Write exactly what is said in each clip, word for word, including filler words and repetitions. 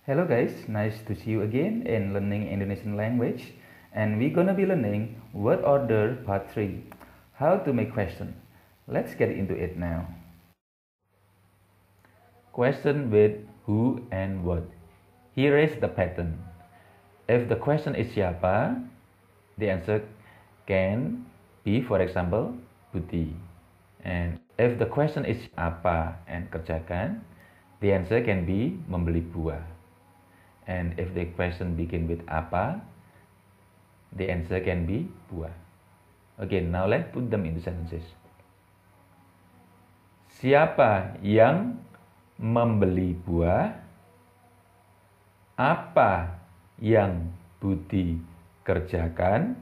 Hello guys, nice to see you again in learning Indonesian language, and we're gonna be learning word order part three, how to make question. Let's get into it now. Question with who and what. Here is the pattern. If the question is siapa, the answer can be, for example, Putih. And if the question is apa and kerjakan, the answer can be membeli buah. And if the question begin with apa, the answer can be buah. Okay, now let's put them into sentences. Siapa yang membeli buah? Apa yang Budi kerjakan?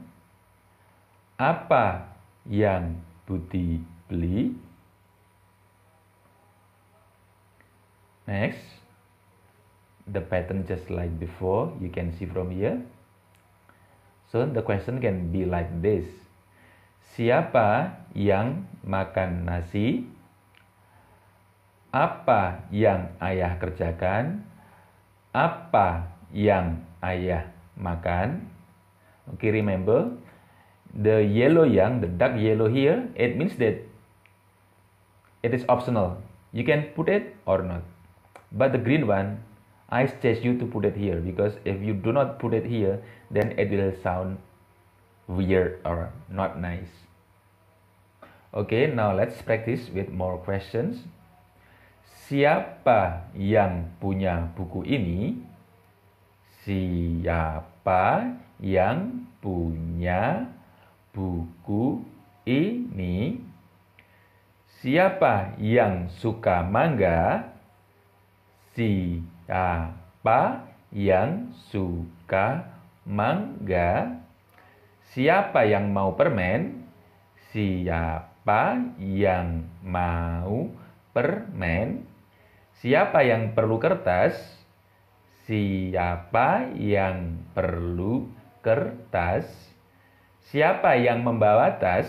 Apa yang Budi beli? Next, the pattern just like before, you can see from here. So the question can be like this. Siapa yang makan nasi? Apa yang ayah kerjakan? Apa yang ayah makan? Okay, remember the yellow yang, the dark yellow here, it means that it is optional. You can put it or not. But the green one, I suggest you to put it here, because if you do not put it here, then it will sound weird or not nice. Okay, now let's practice with more questions. Siapa yang punya buku ini? Siapa yang punya buku ini? Siapa yang suka mangga? Siapa yang suka mangga? Siapa yang mau permen? Siapa yang mau permen? Siapa yang perlu kertas? Siapa yang perlu kertas? Siapa yang membawa tas?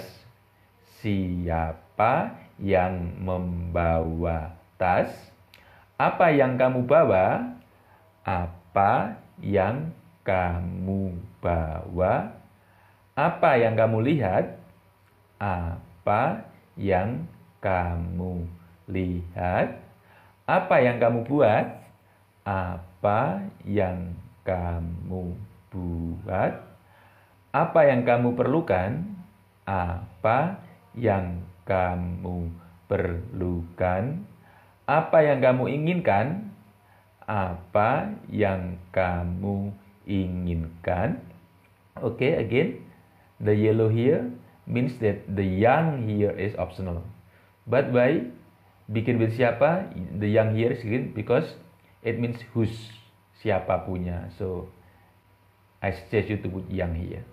Siapa yang membawa tas? Apa yang kamu bawa? Apa yang kamu bawa? Apa yang kamu lihat? Apa yang kamu lihat? Apa yang kamu buat? Apa yang kamu buat? Apa yang kamu perlukan? Apa yang kamu perlukan? Apa yang kamu inginkan? Apa yang kamu inginkan? Okay, again, the yellow here means that the yang here is optional. But why begin with siapa? The yang here is green because it means whose, siapa punya. So I suggest you to put yang here.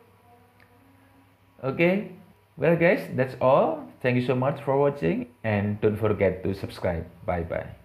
Okay, well guys, that's all. Thank you so much for watching, and don't forget to subscribe. Bye bye.